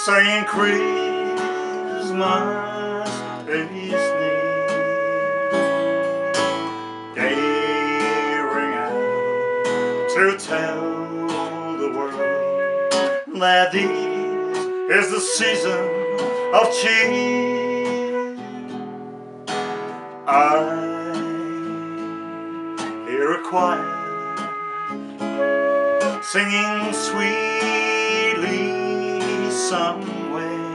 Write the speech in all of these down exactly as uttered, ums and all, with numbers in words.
saying Christmas is near. They ring out to tell the world that this is the season of cheer. I hear a choir singing sweetly somewhere,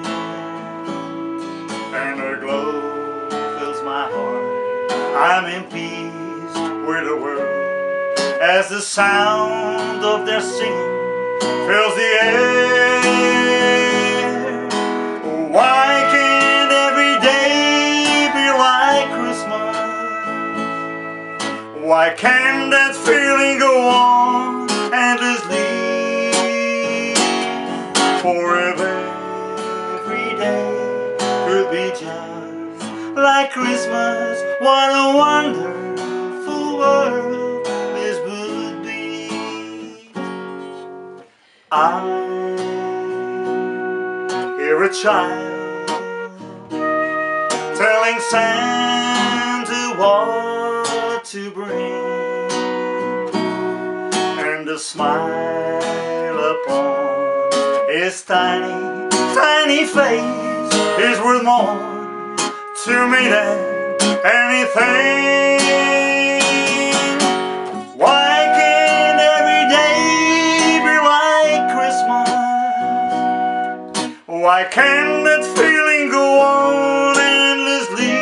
and a glow fills my heart. I'm in peace with the world as the sound of their singing fills the air. Why can't every day be like Christmas? Why can't that feeling go on endlessly? Forever, every day could be just like Christmas. What a wonderful world this would be. I hear a child telling Santa what to bring, and a smile upon his tiny, tiny face is worth more to me than anything. Why can't every day be like Christmas? Why can't that feeling go on endlessly?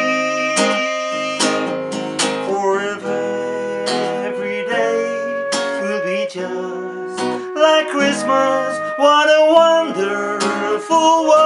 Forever, every day will be just like Christmas. What a wonderful world